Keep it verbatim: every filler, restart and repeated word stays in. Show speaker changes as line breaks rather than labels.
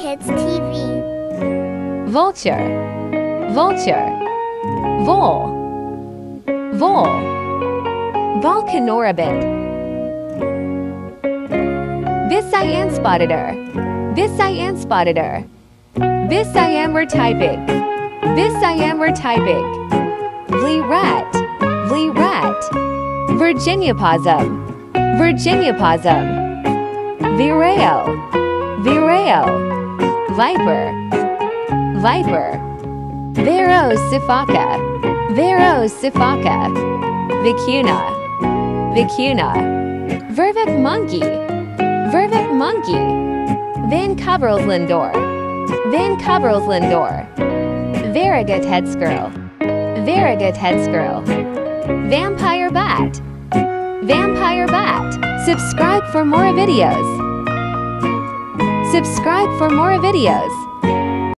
Kids T V.
Vulture, vulture, vole, vole, volcanorabid, Viscyanspoditor, Viscyanspoditor, Viscyanmertypic, Viscyanmertypic, Vlirat, Vlirat, Virginiaposum, Virginiaposum, Vireo, Vireo, Viper, Viper, Verosiphaca, Verosiphaca, Vicuna, Vicuna, Vervic monkey, Vervic monkey, Van Coverslindor, Van Coverslindor, Variegated head squirrel, Variegated head squirrel, Vampire bat, Vampire bat. Subscribe for more videos. Subscribe for more videos.